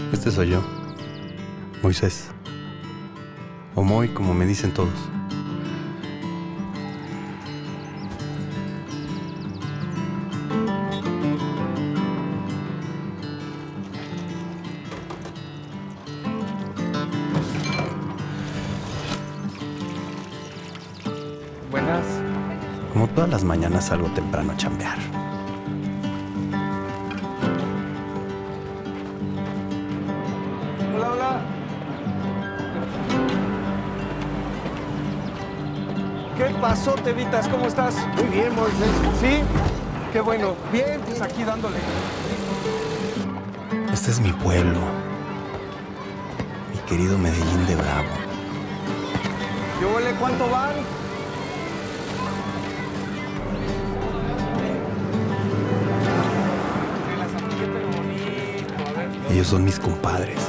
Este soy yo, Moisés. O Moy, como me dicen todos. Buenas. Como todas las mañanas salgo temprano a chambear. Hola, hola. ¿Qué pasó, Tevitas? ¿Cómo estás? Muy bien, Moisés. ¿Sí? Qué bueno. Bien, pues aquí dándole. Este es mi pueblo. Mi querido Medellín de Bravo. Yo huele, ¿cuánto van? Ellos son mis compadres.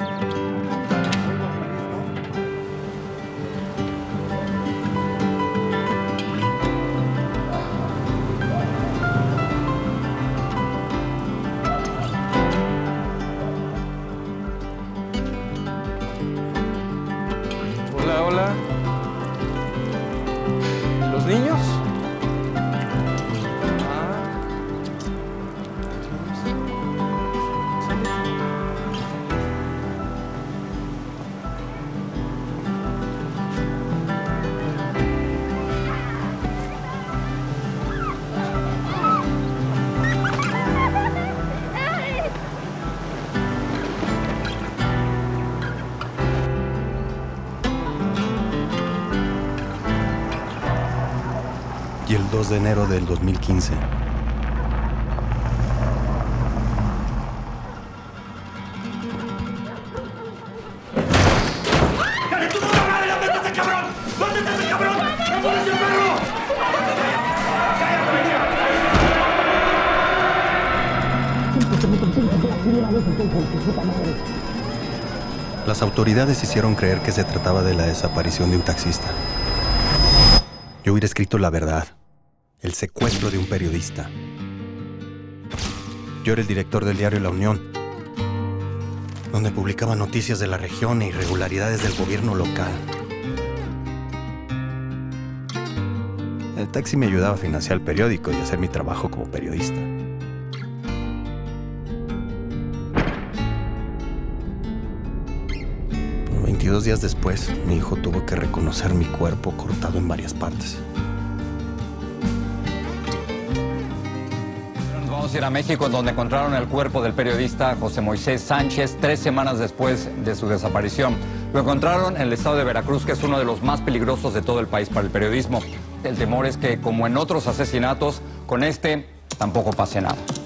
Hola, hola. ¿Los niños? Y el 2 de enero del 2015. Las autoridades hicieron creer que se trataba de la desaparición de un taxista. Yo hubiera escrito la verdad, el secuestro de un periodista. Yo era el director del diario La Unión, donde publicaba noticias de la región e irregularidades del gobierno local. El taxi me ayudaba a financiar el periódico y a hacer mi trabajo como periodista. Pero 22 días después, mi hijo tuvo que reconocer mi cuerpo cortado en varias partes. Nos vamos a ir a México, en donde encontraron el cuerpo del periodista José Moisés Sánchez 3 semanas después de su desaparición. Lo encontraron en el estado de Veracruz, que es uno de los más peligrosos de todo el país para el periodismo. El temor es que, como en otros asesinatos, con este tampoco pase nada.